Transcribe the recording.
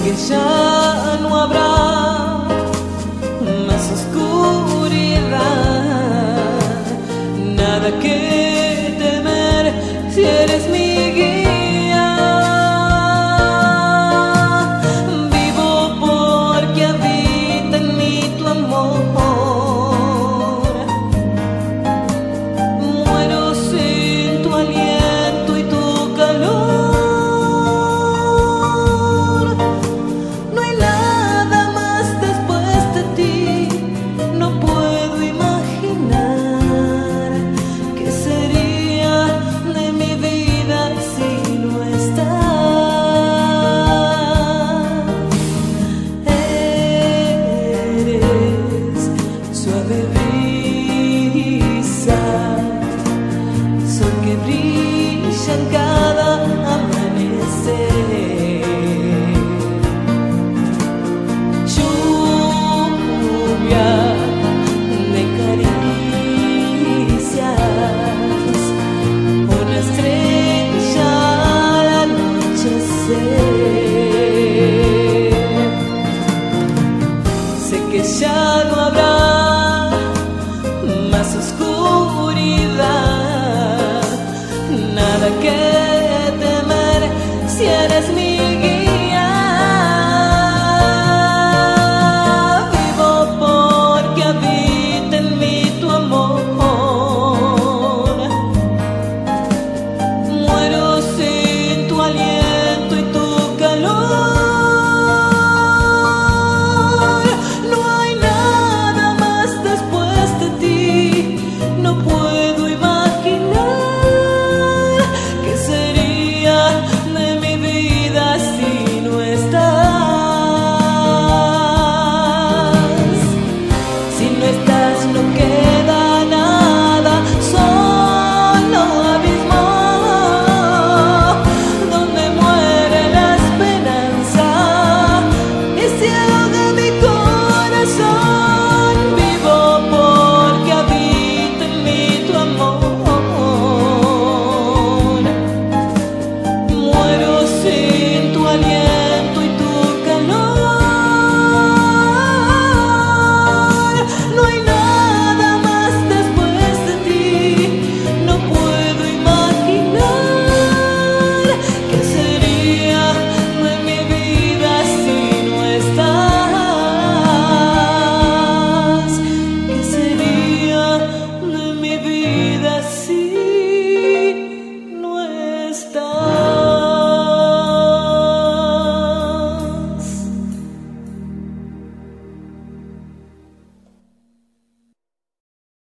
que ya no habrá más oscuridad, nada que temer si eres mi guía. Vivo porque habita en mí tu amor, muero sin tu aliento y tu calor. No hay nada más después de ti, no puedo imaginar qué sería de mi vida si no estás. Eres suave brisa, sol que brilla en cada amanecer, lluvia de caricias, una estrella al anochecer. Sé que ya no habrá más oscuridad, nada que temer si eres mi